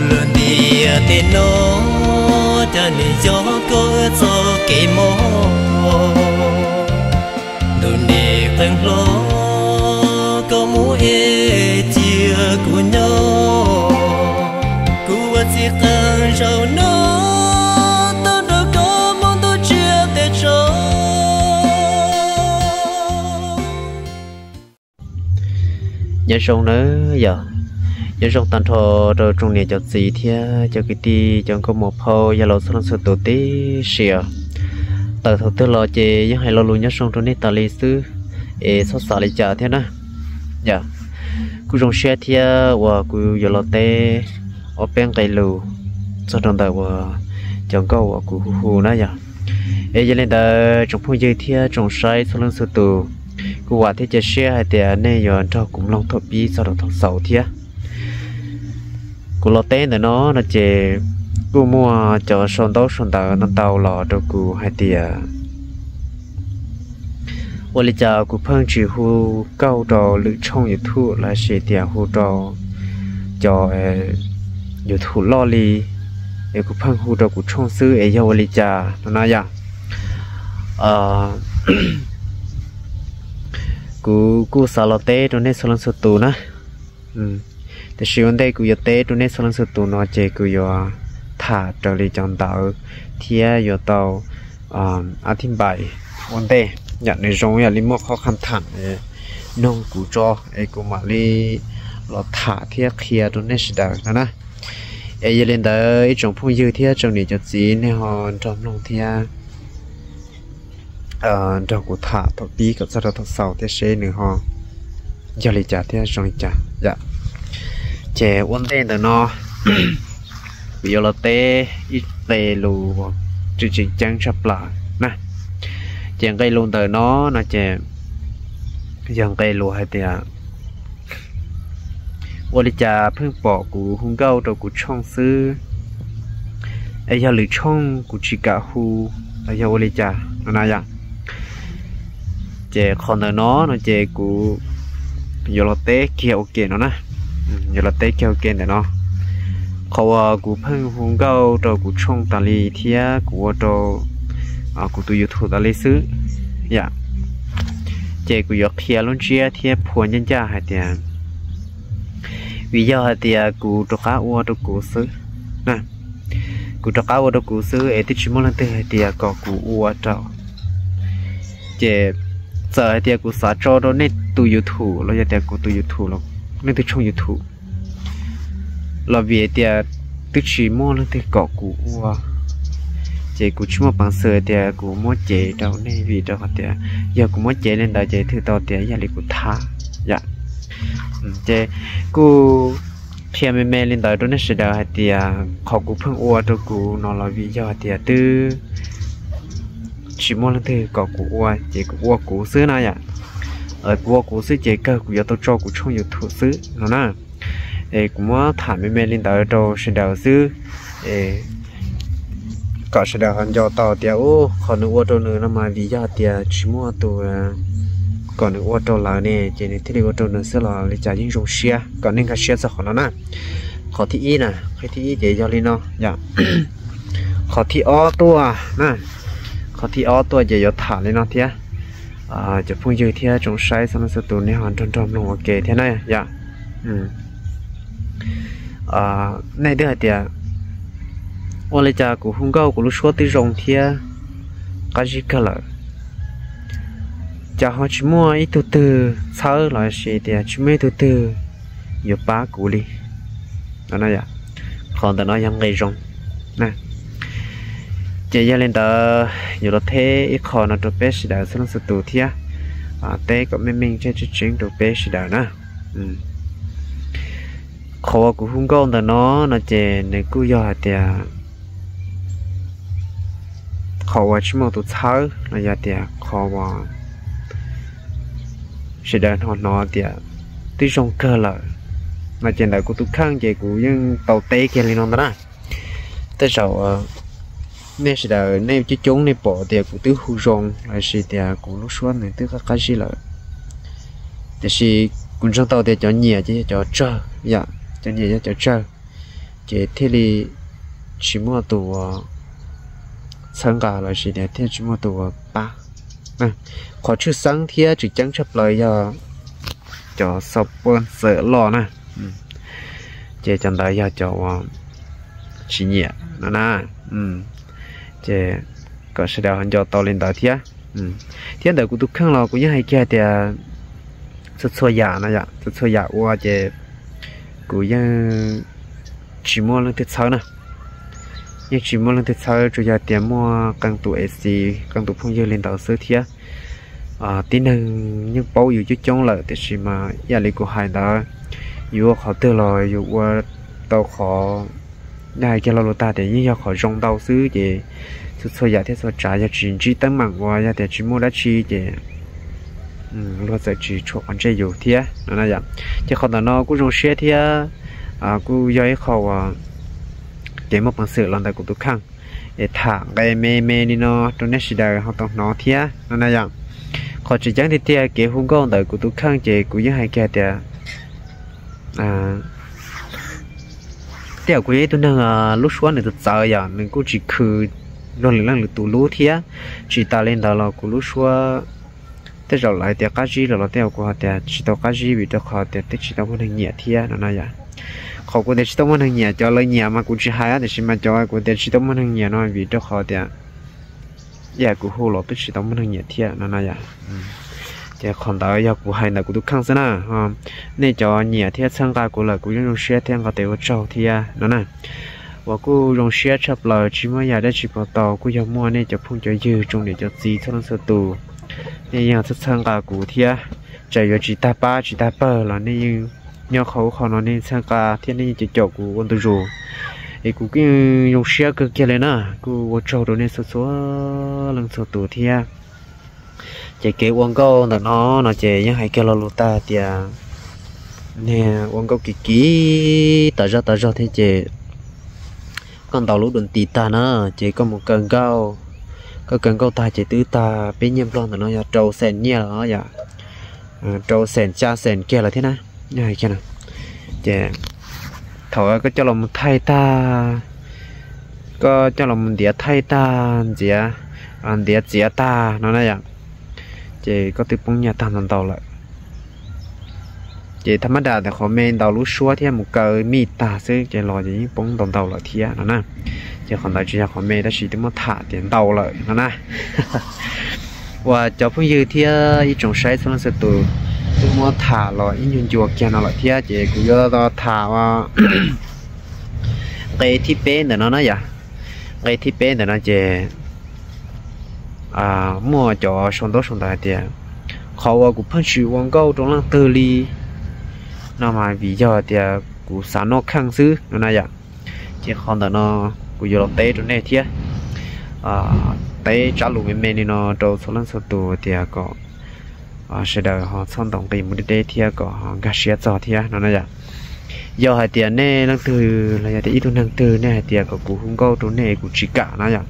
lươn đi tên nó cho nên gió có gió kề mò đồ nề phăng lo có muốn chia của nhau của chỉ cần rồi nó tôi đâu có mong tôi chia để cho nhớ sông nữa giờ nhớ sông tan thọ rồi trong này cho gì thế cho cái ti cho có một phao giờ lâu sang sự tổ tí xìa từ thời từ lo chơi những hay lo luôn nhớ sông trong này ta lịch sử sót xa lịch trả thế na dạ cứ trong xe thế và cứ giờ lo té ở bên cây lù sau trong đời và chẳng có và cứ hù nữa dạ giờ lên đời trong phong dây thế trong sai sang sự tổ cứ qua thế chơi xe hay thế này giờ cho cũng long thọ bi sau đó thọ sầu thế cô lo té nữa nó chơi cô mua cho son tàu nó tàu lò cho cô hai tiaวันนี้จะกูเพิ่งจีหูเก้าดอหรือช่องยูทูบและเสียเดียหูดอจอยูทูบลอลีกูเพิ่งหูดอกูช่องซื้อวันนี้จะนั่นอย่างกูสาวเต้ตรงนี้สลังสุดตูนะแต่ชีวันเต้กูอยากเต้ตรงนี้สลังสุดตูนอเจกูอยากถ่าจอลีจังเตาเทียอยากเตาอธิบายวันเต้อยากในโรงอยากลิมข้อคำถามน้องกูจอกูมาลีเราถ่าเทียเคลียตรงนี้สิดานะยันเล่นได้จงพูดยืดเทียจงนี่จะจีในหอนจอมลงเทียจงกูถ่าตัวปีกับสระตัวเสาเทียเชหนึ่งหอนยาลิจ่าเทียจงจ่าอยากเจ้าวันเต้นแต่นอวิโอลาเต้อิเตลูจริงจังชับลานะchàng cây luôn từ nó là chàng dần cây lùa hay tiệtวันนี้จะเพิ่งบอกกูหุ่นเก้าตัวกูช่องซื้อยาหรือช่องกูชิกะฮูยาวันนี้จะนั่นอย่างเจคอนเนอร์nóเจกูยอลเต้เกี่ยวเกนนะยอลเต้เกี่ยวเกนแต่เนาะเขาว่ากูเพิ่งหุ่นเก้าตัวกูช่องตาลีเทียกูว่าตัวกูตัวยูทูบอะไรซื้ออย่าเจกูยกเทียลุ้นเชียเทียพวนยันจ้าให้เตียวิญญาณให้เตียกูตัวข้าวัวตัวกูซื้อนะกูตัวข้าวัวตัวกูซื้อที่ชิมอลันเตให้เตียก็กูวัวเจ้าเจเจอให้เตียกูสาจอตัวในตัวยูทูบเราจะเตียกูตัวยูทูบเราในตัวช่องยูทูบเราเวียเตียตัวชิมอลันเตก็กูวัวกูชั่วบางเสือเดียกูมั่วเจเราในวีเราเดียอย่ากูมั่วเจเล่นได้เจถือต่อเดียอย่าเลยกูท้าอย่าเจกูเพียงไม่เล่นได้ด้วยนั่นสิดาเดียขอกูเพิ่งอวดตัวกูนอนรอวีเจ้าเดียตื้อชิมอลันเธอก็กูอวดเจกูอวดกูซื้อนะอย่ากูอวดกูซื้อเจก็กูอยากต้องจอกูช่องยูทูบซื้อนะกูมั่วถามไม่เล่นได้ตัวสิดาซื้อก็แสดงยอต่อเดียวขอนึกว่าตัวนึงน้ำมาวิญญาเดียชิมัวตัวก่อนนึกว่าตัวเราเนี่ยเจนี่ที่เรียกว่าตัวนึงเสียหล่อเลยจะยิ่งส่งเชียก่อนนึงก็เชียสักคนแล้วนะขอที่อีนะขอที่อีเดี๋ยวยอลีเนาะอย่าขอที่อ้อตัวนะขอที่อ้อตัวเดี๋ยวยอถ่านเลยเนาะเทียจะพูดยืดเทียจงใช้สำหรับสตูในหอนจอมลงโอเคเทียนั่นอย่าในเดือนเดียวันนี้จะกูหุ่นเก้ากูรู้ชัวร์ที่โรงเทียก็จิกเลยจะหาชิมัวอีตัวเตอเช้าหลายเสียเดียชิมัวตัวเตออยู่ป้ากูเลยนั่นน่ะอย่าคนแต่น้อยยังไงจงนะเจียเล่นแต่อยู่รถเทอีกคนตัวเป็ดสิดาสนุกสุดตัวเทียเต้ก็ไม่มิ่งเช่นจริงตัวเป็ดสิดานะเขาว่ากูหุ่นเก้าแต่น้อยน่ะเจในกูยอดเดียเขาว่าชิมอตัวเช้าระยะเดียเขาว่าเสด็จหอนอเดียที่ทรงเกลือมาเจนได้กูทุกครั้งเจกูยังเต่าเตะเกลีนอนนะแต่เจ้าเนี่ยเสด็จเนี่ยจะจงเนี่ยปอเดียกูตื้อหูจงไอ้สิเดียกูรู้ส่วนเนี่ยตื้อก็สิเลยแต่สิกูจงเต่าเดียจะเหนียจะเจออย่าจะเหนียจะเจอ เ chế thế thì chỉ mua tủ sáng cả là chỉ để thế chỉ mua tủ ba nè khó chữ sáng thế chỉ chẳng chấp lời cho sập bơn sợ lo nè chế chẳng đại giờ cho chỉ nhẹ nó na chế có sẽ đào hành cho to lên tới thế thế đời của tôi khăng lo của những hay kia thì xuất xôi giả nè dạ xuất xôi giả qua chế của những chỉ mua lên thịt sấu nè nhưng chỉ mua lên thịt sấu chủ yếu tiền mua càng tụ SC càng tụ phong dư lên tàu sơ thế tin rằng những bao nhiêu chút trong lợi thì chỉ mà gia đình của hai đó dù họ từ lòi dù qua tàu khó này cái lô ta thì như họ rong tàu xứ thì số giá thế số trả giá chỉ chỉ tăng mạnh qua giá thì chỉ mua đã chi thì luôn sẽ chỉ cho anh chơi dù thế nó là vậy chứ không nó cũng rong xe thế cũng do họ để một bằng sự làm tại của tôi khăng để thả cái mê đi nó trong nét đời họ tao nó thế nó là vậy họ chỉ chẳng thì thế cái hôm qua tại của tôi khăng chỉ của những hai cái thì tiểu quý tôi đang lúc xuống này tôi sợ giờ mình cũng chỉ khử rồi lần tụ lúa thế chỉ ta lên đó là của lúc xuống thế rồi lại tiểu cá gì rồi tiểu của tiểu chỉ tao cá gì bị tao khó tiểu chỉ tao muốn hàng nhẹ thế nó nói vậy họ của tiểu chỉ tao muốn hàng nhẹ cho lấy nhẹ mà cũng chỉ hai thì chỉ mà cho của tiểu chỉ tao muốn hàng nhẹ nó vì tao khó tiểu giờ của hồ lọ tôi chỉ tao muốn hàng nhẹ thế nó nói vậyจะคนต่อยากกูให้นะกูทุกครั้งซะนะนี่จอเนี่ยที่ช่างกายกูเลยกูยังลงเชียร์เที่ยงก็เตะว่าเจ้าที่นั่นน่ะว่ากูลงเชียร์ชับเลยชิมายาได้ชิปต่อกูยังมั่วนี่จะพุ่งจะยืดจงเดี๋ยวจะจีเท่านั้นสุดตัวนี่ยังช่างกายกูที่ใจอยู่จีตาป้าจีตาเปิดแล้วนี่ยังเนี่ยเขานอนนี่ช่างกายที่นี่จะจบกูวันตัวจูไอ้กูก็ลงเชียร์ก็เกี่ยเลยนะกูว่าเจ้าตัวนี้สุดๆลังสุดตัวที่chế cái uống câu nó chế những hai cái lô ta thì nè uống câu kỹ tờ ra thế chế con tàu lúa đồn tì ta nó chế có một cần câu ta chế tứ ta bên nhiễm lon nó là trâu sen nhẹ đó dạ trâu sen cha sen kia là thế nào như hai kia nào chế thổi có cho lòng thay ta có cho lòng đĩa thay ta gì đĩa dĩa ta nó này dạng chị có từ bông nhà tàn tàu lại chị thầm đà để họ men tàu lúa xua thì một cờ mi tà xứ chị lò gì bông tàu lại thì nó nè chị còn tại chị họ men đã chỉ tới một thả tiền tàu lại nó nè và cho phương dư thì ý trồng sai xong sẽ từ mua thả lại ý nhung chuột kia nó lại thì chị cũng do thả vào cái thiết bé để nó nói vậy cái thiết bé để nó chị mua cho xong đó xong đại tiền họ cũng phân xử quảng cáo trong làng tư li nó mà vì giờ thì cũng sản nó khang xứ nó này vậy chỉ còn là nó cũng giờ tết trong này thiệt tết trả lũ mình đi nó đầu số lần số tuổi thì có sẽ đợi họ xong tổng tiền một đêm thiệt có họ gạt xe cho thiệt nó này vậy giờ hai tiền này làng tư là thì ít làng tư này thì có cũng quảng cáo trong này cũng chỉ cả nó vậy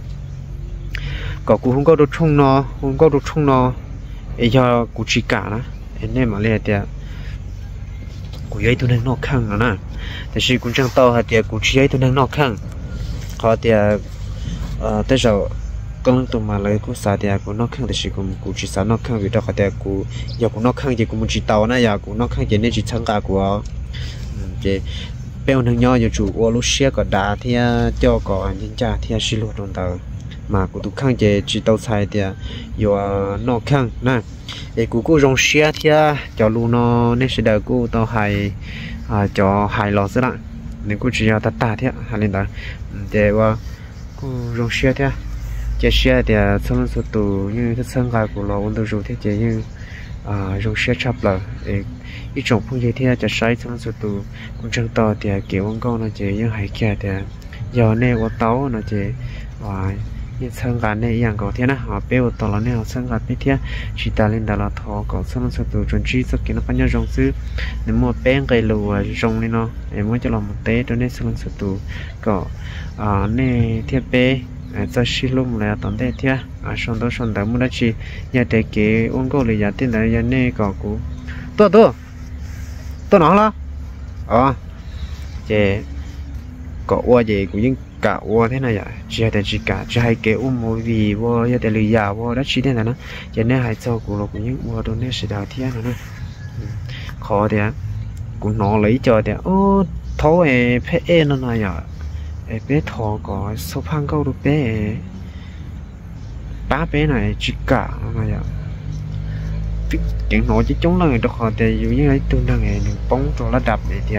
có cú không có đồ chung nó ấy cho cú chỉ cả đó nên mà lấy tiền cú ấy tôi đang nọ khăng nữa nèแต่是cú chẳng to hay tiền cú chỉ ấy tôi đang nọ khăng họ tiền tới giờ con tụi mà lấy cú xài tiền cú nọ khăngแต่是cú chỉ xài nọ khăng vì đó họ tiền cú giờ cú nọ khăng thì cú muốn chỉ tàu nè giờ cú nọ khăng thì nên chỉ thắng cả cú chỉ béo thằng nhỏ giờ chủ ô lúc xe có đá thì cho có những cha thì xí lụt trong tàu mà cụ tụi khang chỉ tàu xài thì giờ nó khang nè để cụ rong xe thì cho luôn nó nên sẽ đợi cụ tàu hài cho hài lò rất là nên cụ chỉ cho ta thế hài lên đó để qua cụ rong xe thì chế xe thì xong số tụ như thế sang gai của lò ôn đồ rồi thế chế như rong xe chập là ít trồng phong dây thìจะใช้xong số tụ cũng chẳng to thì kiểu con câu nó chế như hài kia thì giờ này qua tàu nó chế như sang gà nàyอย่างcó thế nào họ béo to là này họ sang gà biết thế chỉ ta lên đó là thọ có xong số tụ chuẩn chỉ số kia nó phải nhớ rong xứ nếu mua bén cây lùa rong này nó em muốn cho làm một té cho nên xong số tụ có này thiết bé cho xí lông là tận thế thế xong đó xong đó muốn đó chỉ nhà để kế uống câu là nhà tên là nhà này có cũ tôi nó là chế có qua gì cũng những cả qua thế này à chỉ là chỉ cả chỉ hay kêu một vì qua giờ để lừa dạo qua đó chỉ thế này nó cho nên hay cho cũng là cũng những qua đó nên sẽ đào thiên nữa khó thì cũng nó lấy cho thì ô thấu ấy phải nó này à bé thọ có số phăng câu được bé ba bé này chỉ cả này à chuyện nói chứ chúng là người đọc họ thì dù như ấy tôi đang nghe những bóng cho nó đập để thì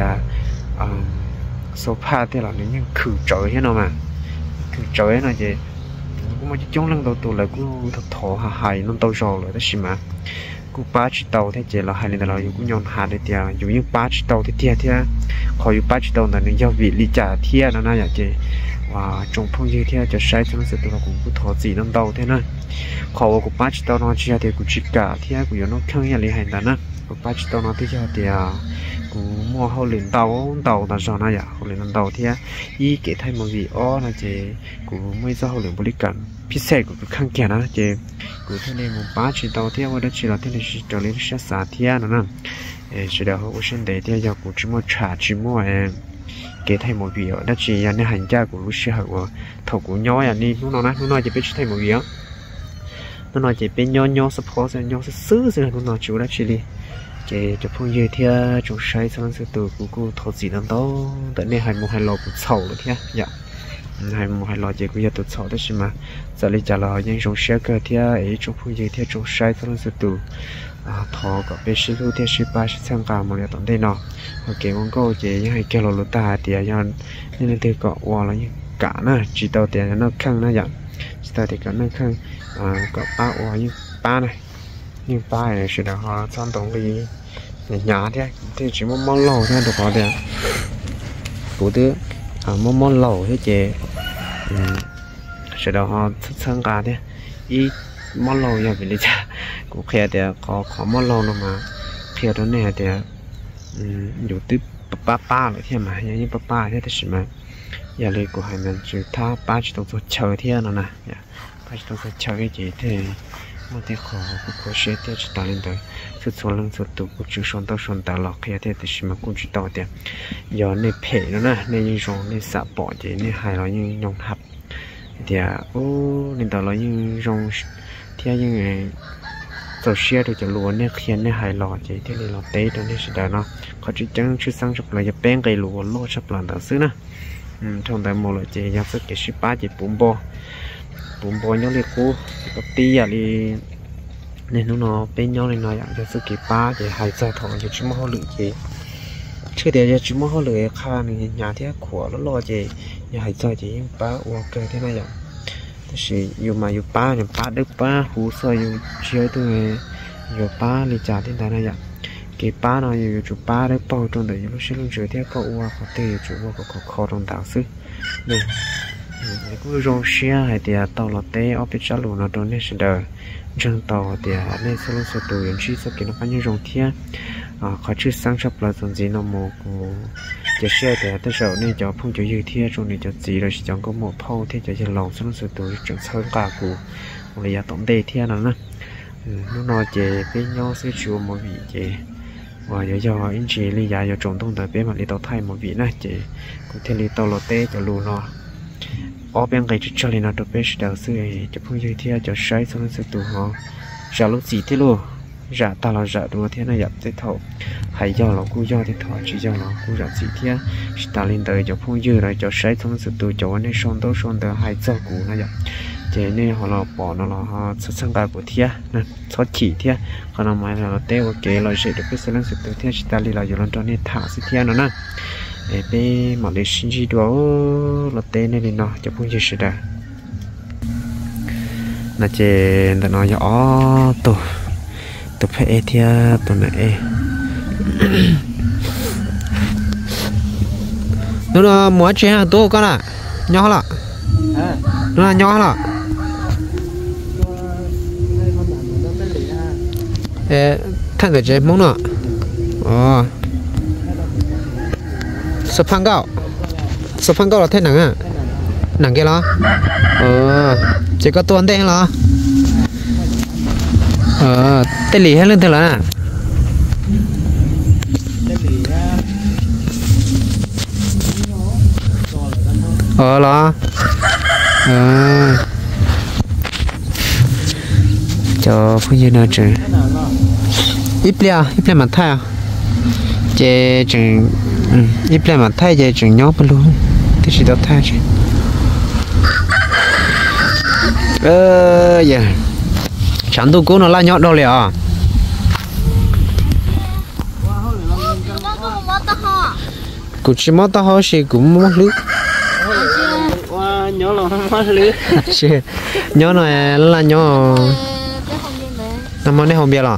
số pha thì là những khử trời thế nào mà khử trời này thì cũng mà chúng lần đầu tôi lại cũng thật thọ hài nó tàu rồi rồi đó xí mà cũng ba chiếc tàu thế chỉ là hai lần là cũng nhon hạt để thì dù như ba chiếc tàu thì khỏi ba chiếc tàu là những giao vị lý trả thì nó này chứ và trong phong như thế cho sai cho nó sẽ tôi cũng thọ gì nó tàu thế này khó của ba chiếc tàu nó chỉ là thì cũng chỉ cả thì cũng nó không như lý hành đó nè ba chiếc tàu nó thì cũng mua hậu liền tàu là sao này à hậu liền tàu thì ý kể thay một vị ó là chỉ cũng mới do hậu liền boli cảnh pít xe cũng khang kia đó chỉ cũng thế này một ba chiếc tàu thì ở đây chỉ là thế này chỉ trở lên sẽ xả thì nó nè chỉ là hậu sinh để thì giờ cũng chỉ mua trả chỉ mua kể thay một vị ở đó chỉ là nên hành gia của lúc sẽ hậu thầu của nhau à đi nó nói chỉ biết thay một vị á nó nói chỉ bên nhau support nhau xứ rồi nó nói chủ đã chỉ đi chỉ cho phong dư thì chúng sai xong sẽ từ cô thọ gì đó tại nên hai lò cũng sầu được thế dạ hai lò chỉ cũng giờ tụt sầu đó chứ mà giờ lấy trả lời những chúng sẽ cơ thì ấy chúng phong dư thì chúng sai xong sẽ từ thọ có biết sự lưu thì sự ba sự sang cả một cái tổng đây nọ ok mong cô chỉ những hai kêu lô ta thì do nên từ có qua là những cả nè chỉ tàu tiền nó khăng nó dạ chỉ tàu thì cả nó khăng có ba qua những ba này nhưng ba này sẽ là họ trong tổng lý nhà thế thì chỉ một món lẩu thôi được có được cụ thứ một món lẩu thế chị sẽ là họ thích sang cả thế ý món lẩu nhà vì lý cha cũng khéo thì có món lẩu nào mà khéo đó này thì dù tiếp ba rồi thế mà như ba thế thì mà giờ đây của hai mình chỉ tha ba chỉต้องchờ thế nào nè ba chỉต้องchờ cái gì thế mà thì khó cũng sẽ thế chỉ ta lên tới sự số lượng số tụ cũng chỉ son ta lọc kia thế thì mà cũng chỉ tao thế giờ này phê nữa nè này như rong này sạ bỏ thì này hai là như nhông hấp thì nên tao là như rong theo như này tao share được cho luôn này khiến này hai lọ thì thế này lọ té đó này sẽ nó có chỉ chẳng chỉ sang chụp lại cho bén cây lúa lúa sắp làm tạo xứ nè trong tại một là chỉ nhập sức cái ship ba chỉ bún bò nhau liệt cũ có tí à đi nên nó bên nhau này nói cho sức cái ba chỉ hai giờ thọ cho chúng họ lựa gì trước đây cho chúng họ lựa kha này nhà thế của nó lo gì nhà hai giờ chỉ ba ok thế này vậy thì dù mà dù ba được ba hú sơ dù chơi tôi dù ba thì trả thiên tài này vậy cái ba nó dù chủ ba đấy bao trong đấy lúc xưa lúc chơi thế có qua có tiền chủ có khó trong tạo sức này cứ rong xe hay thì tàu là té ở bên trái luôn nó trong này sẽ đợi chân tàu thì nên sau lúc tụ những chi sau khi nó phải như rong thiên khó chứ sáng sắp là dòng gì nó một chỉ xe thì tới giờ nên cho phong chủ dư thiên trong này cho gì rồi chỉ có một phao thì cho lòng sau lúc tụ chẳng sơn cả của một là tổng đề thiên nào nè nó nói về bên nhau sẽ chịu một vị gì và giờ anh chị lý giải cho trồng thông tới bên mà lý tàu thay một vị này chị có thể lý tàu lót té cho lù nó ở bên cái cho nên nó được biết đầu sư cho phong dư thiên cho sai sau lúc tụ họ trả lúc gì thế luôn giả ta là giả đua thế này nhập tới thầu hay do là cú do thì thọ chỉ do là cú giả gì thế ta lên tới cho phong dư rồi cho sai xong sự từ chỗ này son tới hai giờ cú này nhập thế nên họ là bỏ nó là họ xuất sang bài của thế nè xuất chỉ thế còn là mai là teo ok là sẽ được cái sự lần sự từ thế ta đi là giờ lần cho nên thả sự thế nữa nè để bên mà để sinh chi đó là tên này nó cho phong dư sẽ được là chế ta nói cho tôi phải theo tụi này nó là mỗi chuyện hàng tô con à nhỏ lắm nó là nhỏ lắm thay cái chế mông nữa sập phăng gạo là thế nào à nặng kia đó chỉ có tuần đây là tên lì hay lên thế là lo cho phụ nữ nào chứ ít lia mà thay à chế chừng ít lia mà thay chế chừng nhóc luôn thì chỉ đâu thay chứ giờ chẳng tu cố nó la nhóc đâu liền à cũng chỉ mất tao thì cũng mất lưới nhỏ là mất lưới nhỏ này là nhỏ năm nay không biết rồi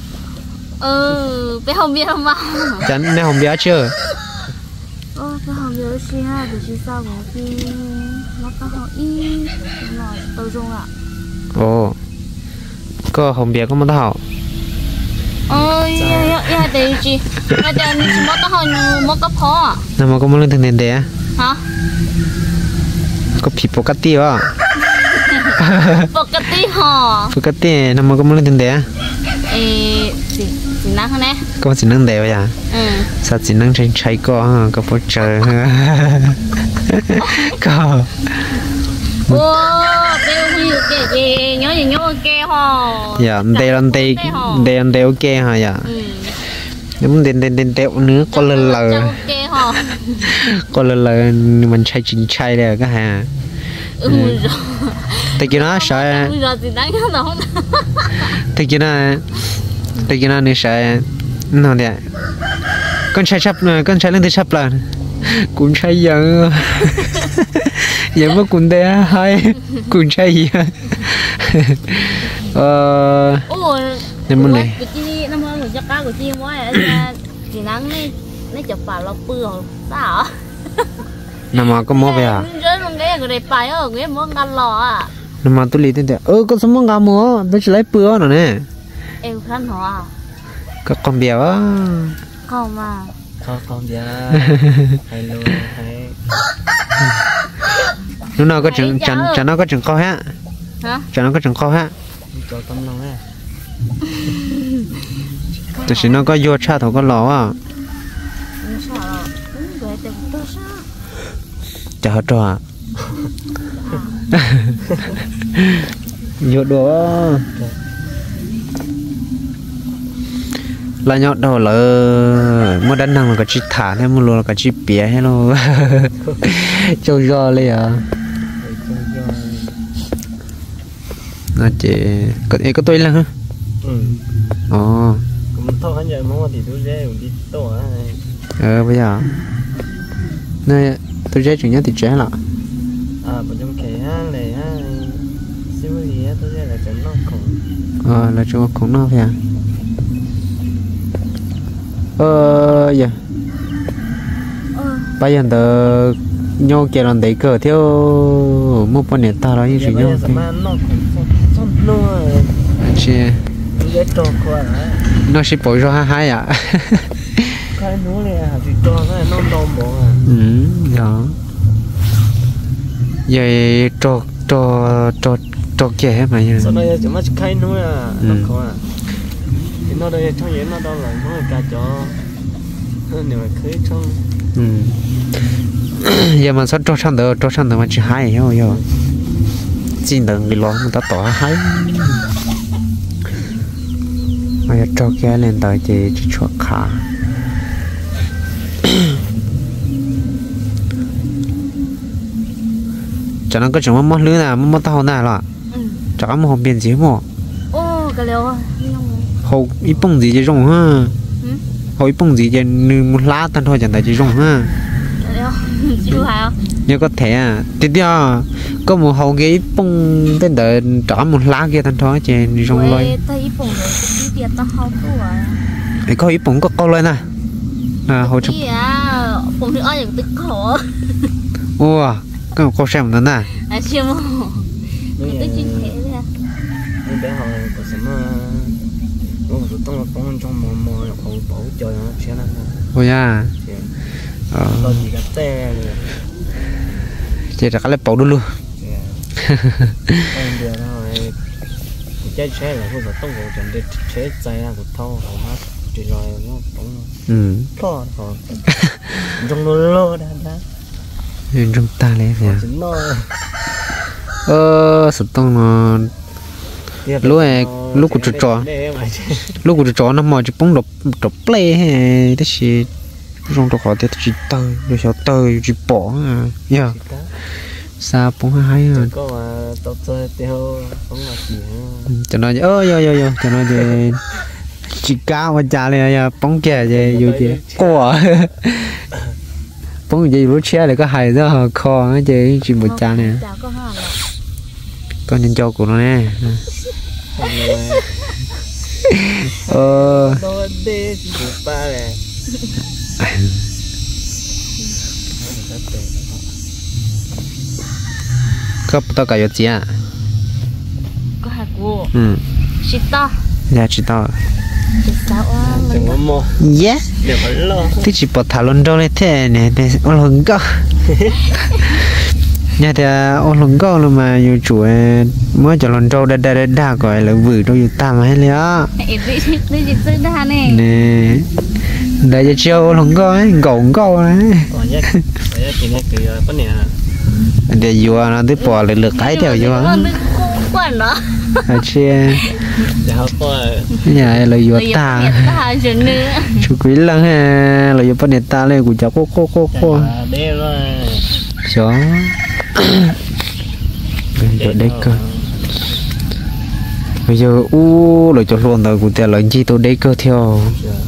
bé không biết không mà chẳng nay không biết chưa bé không biết gì ha để chỉ sao một khi nó có họ ít rồi tôi dùng ạ ồ có không biết có mất tao ya để gì nó để mất tao mất cái phó năm có mất lên thằng nền hả có bị bọc cắt tiêu à bọc cắt tiêu hả bọc cắt tiêu năm có mất lên thằng nền chỉ năng thôi nè có chỉ năng đều vậy sao chỉ năng trên trái có bút trời có tiêu cái nhớ gì nhớ cái hả dạ đây ok hả dạ đúng đền nữa có lần mình chạy chính chạy đây cái hà tại kia nó sợ tại kia nó này sợ nó đấy con chạy lên thì sắp là cũng chạy giờ giờ mới cũng đây hay cũng chạy gì nên muốn này của chị mới thì nắng này chụp vào nó bừa sao nằm mà có mua về à rơi luôn cái người đẹp phải ở người muốn ngăn lò à nằm mà tôi lý thế có số món gà mua tôi chỉ lấy bừa nữa nè em khăn hả có con béo á không mà con béo hay luôn hay lúc nào có chừng chẳng nó có chừng co hả chẳng nó có chừng co hả cho tâm lòng á tôi chỉ nó có vô cha thầu có lò à chả hết trò vô đồ là nhọt đầu là mua đánh năng là cái chít thả hay mua luôn là cái chít bía hay lo châu giòเลยà nó chỉ có tôi là hả cũng thôi anh giờ mua thì tôi dễ đi tổ á bây giờ này tôi dễ chuyện nhất thì trẻ là bọn trong kẻ này ha xíu gì á tôi dễ là chẳng nó khủng là cho khủng nó phải dạ bây giờ tớ nhau kia làm đấy cờ theo một phần nền ta đó như thế nhau chị nó sẽ bồi cho hai à cái núi này thì cho cái non đom bộ đó vậy cho kẻ mà như sau đây chỉ mất cái núi nó khó thì nó đây trong vậy nó đâu là nó cả cho nếu mà cưới trong giờ mà sao cho sang được mà chỉ hai hiểu không chỉ đừng bị lo người ta tỏ hai mà cho kẻ lên tới chỉ chuột khá cho nó có chúng mất lưới nào mất tao nào là cho nó không biến gì mà cái liều hậu ít bông gì chứ rong ha hậu ít bông gì chứ một lá tan thôi chẳng tại chỉ rong ha như có thể tiếp theo có một hậu cái ít bông tên đợi trả một lá kia tan thôi chứ rong lôi có ít bông có câu lên nè hậu chụp bông thì ai cũng khổ ủa cái câu xem nữa nè xem mình tới chuyện thế đấy bé họ có什么我当我帮trong mò không bảo cho nó sẽ là ôi à có gì cái xe chỉ là cái lấy bảo luôn anh đưa rồi cái xe là không phải tông của chân để chế chạy ra của thâu rồi nó chỉ rồi nó bóng to trong lô lô đã trong ta lấy nè sự tông nó lúc của trò nó mò chỉ bóng đập play hay thế gì trong trò họ thì chỉ tơi rồi sao tơi chỉ bỏ à sao bóng hay à cho nó cho nó thì chỉ cao và trả lại bóng kẻ gì dù gì quả bóng gì lúc xe này có hay đó kho cái gì chỉ một trả này con nhân cho của nó nè có tao cả gì à có hạt cua chỉ to dạ chỉ to đừng có mua yes để phải lo thì chỉ bỏ thả luôn đâu này thế này để ô lồng go nhà thì ô lồng go luôn mà nhiều chủ mới cho lần trâu đã gọi là vử đâu nhiều tam hay lẽ đi chỉซื้อđa này nè đây cho chiêu ô lồng go ấy gồng go đấy để vừa nó tiếp bỏ lại lực cái theo vừa quần đó chia nhà là vừa ta chú quý lăng ha là vừa bắt điện ta lên của cháu cô chó ở đây cơ bây giờ lại cho luôn rồi của tiền là chi tôi đây cơ theo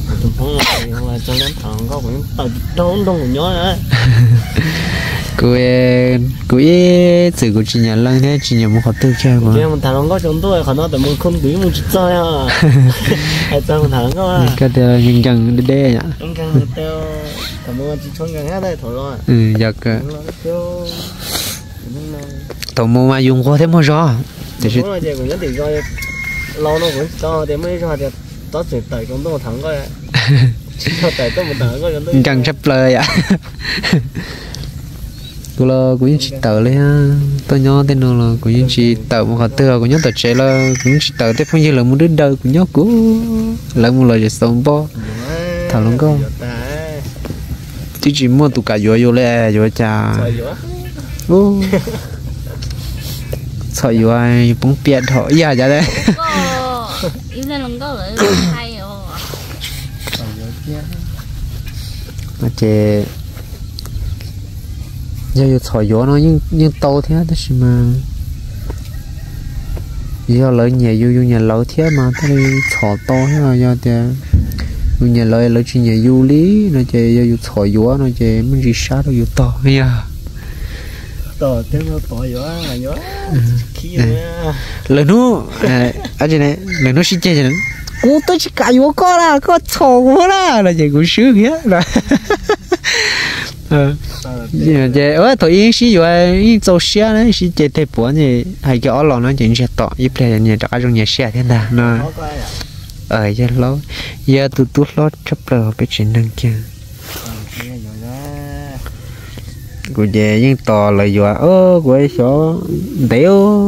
cô ấy sự của chị nhà lăng thế chị nhà một hoạt tư chơi mà cái một thằng có chúng tôi còn nó tại một không quý một chút chơi à hay sao một thằng có cái đó nhân đê nhá nhân theo thằng mua chỉ cho người khác đây thôi rồi dạ cơ tàu mua mà dùng qua thế mua gió thì cũng là gì cũng nhất định rồi lâu nó cũng cho thì mới cho thì tốt sự tẩy cũng tôi một thằng coi cho tẩy tôi một thằng coi tôi chẳng chấp lời ạ cô là cũng chỉ tờ lấy ha tôi nhớ tên nó là cũng chỉ tờ một hạt tờ cũng nhớ tờ trẻ là cũng chỉ tờ thế phong như là một đứa đời cũng nhớ cũ là một lời sống bo thảo lông con chỉ mua tụ cả vô lẹ vô cha sợ vô ai bóng biển họ dạ dạ đấy im lên lông có lợi hay rồi mà chế giờ thổi gió nó nhưng to thế đó mà giờ lợi nhẹ vô nhà lợi thế mà tới thổi to thế mà giờ thì nhà lợi chuyện nhà du lý nó chơi giờ thổi gió nó chơi mình đi sát nó vô to nha to thế nó to gió là gió khí lời nó ở trên này lời nó xin chơi cho nó cô tôi chỉ cả gió có là có thổi quá là chơi cũng sướng hết là giờ ở thôi yên xí rồi yên châu xe đấy xí chơi thế bữa này hay cái ở lò nó chuyện xe tọ giúp lại nhà trọ trong nhà xe thế nào nó giờ lâu giờ tụt lót chấp lờ cái chuyện năng kia của về nhưng tò là dọa của số đéo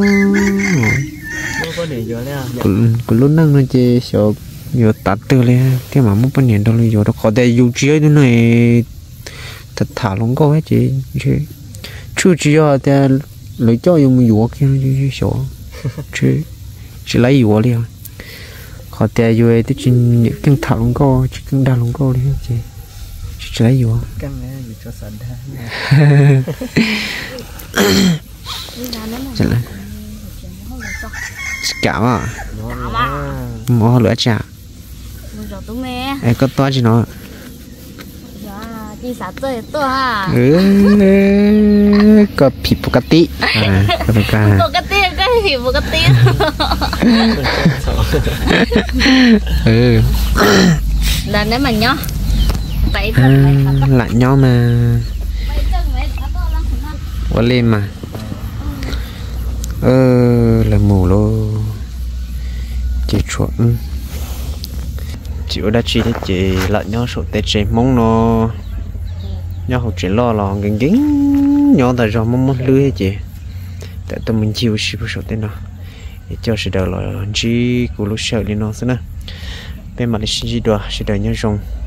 của lúc năng nó chơi số nhiều tạt từ lên thế mà muốn bao nhiêu đâu là dọa nó có thể dùng chia thế này thật thả lông có hết chị chưa cho thì lấy cho dùng dũa kia chứ số chứ chỉ lấy dũa liền họ tè dũa thì chỉ cần thả lông có chỉ cần đa lông có đi chị chỉ lấy dũa căng này cho sẵn ha chẳng là cảm à mua lửa chả có to chứ nó đi sát chơi to ha cóผิดปกติก็เป็นการปกติก็ผิดปกติlần đấy mà nhó vậy lại nhó mà quá lên mà là mù lô chị chuột chị đã chỉ thấy chị lại nhó số tết chị mong nó nhó học chị lo lo gánh gánh nhó tại do mong lưới chị tại tụi mình chịu xí số tết nó để cho sự đời là chỉ của lúc sợ đi nó xí nè bên mặt là xin gì đó sự đời nhớ rong